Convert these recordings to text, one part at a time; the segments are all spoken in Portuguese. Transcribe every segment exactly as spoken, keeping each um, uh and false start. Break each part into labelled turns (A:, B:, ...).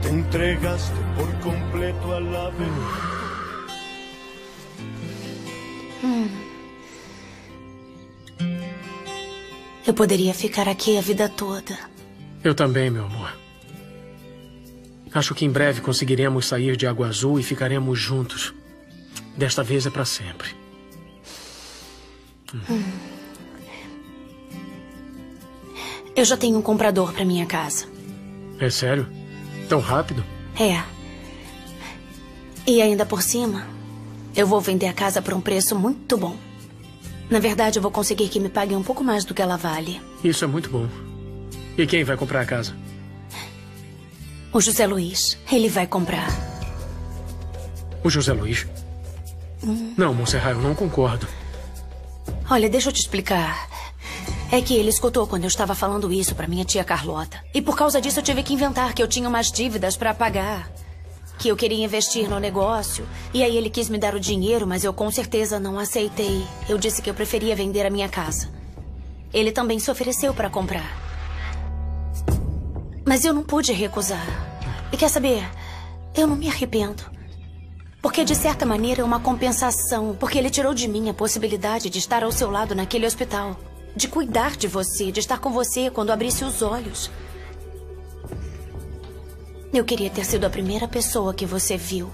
A: Te entregaste por completo a la verdad.
B: Hum. Eu poderia ficar aqui a vida toda.
C: Eu também, meu amor. Acho que em breve conseguiremos sair de Água Azul e ficaremos juntos. Desta vez é para sempre. Hum.
B: Hum. Eu já tenho um comprador para minha casa.
C: É sério? Tão rápido?
B: É. E ainda por cima, eu vou vender a casa por um preço muito bom. Na verdade, eu vou conseguir que me paguem um pouco mais do que ela vale.
C: Isso é muito bom. E quem vai comprar a casa?
B: O José Luiz. Ele vai comprar.
C: O José Luiz?
B: Hum.
C: Não, Montserrat, eu não concordo.
B: Olha, deixa eu te explicar. É que ele escutou quando eu estava falando isso para minha tia Carlota. E por causa disso eu tive que inventar que eu tinha umas dívidas para pagar. Que eu queria investir no negócio. E aí ele quis me dar o dinheiro, mas eu com certeza não aceitei. Eu disse que eu preferia vender a minha casa. Ele também se ofereceu para comprar. Mas eu não pude recusar. E quer saber? Eu não me arrependo. Porque, de certa maneira, é uma compensação. Porque ele tirou de mim a possibilidade de estar ao seu lado naquele hospital. De cuidar de você, de estar com você quando abrisse os olhos. Eu queria ter sido a primeira pessoa que você viu.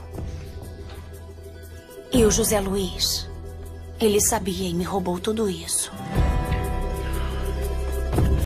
B: E o José Luiz, ele sabia e me roubou tudo isso.